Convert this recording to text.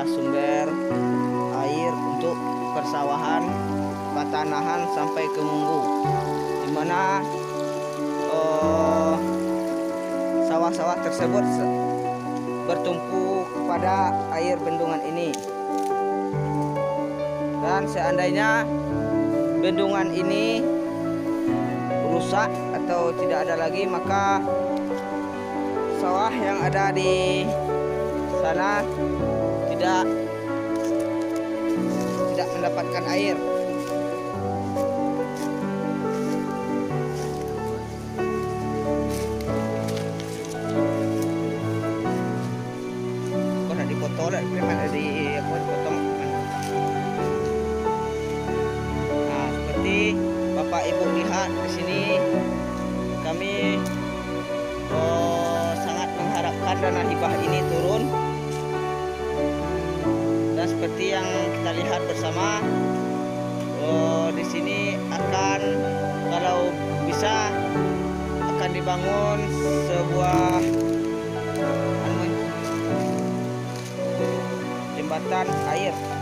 sumber air untuk persawahan, pertanahan sampai ke Munggu, di mana sawah-sawah tersebut bertumpu pada air bendungan ini. Dan seandainya bendungan ini rusak atau tidak ada lagi, maka sawah yang ada di sana tidak mendapatkan air. Kok dipotong dipotong. Nah, seperti Bapak Ibu lihat di sini, kami sangat mengharapkan dana hibah ini turun. Dan seperti yang kita lihat bersama, di sini akan, kalau bisa, akan dibangun sebuah jembatan air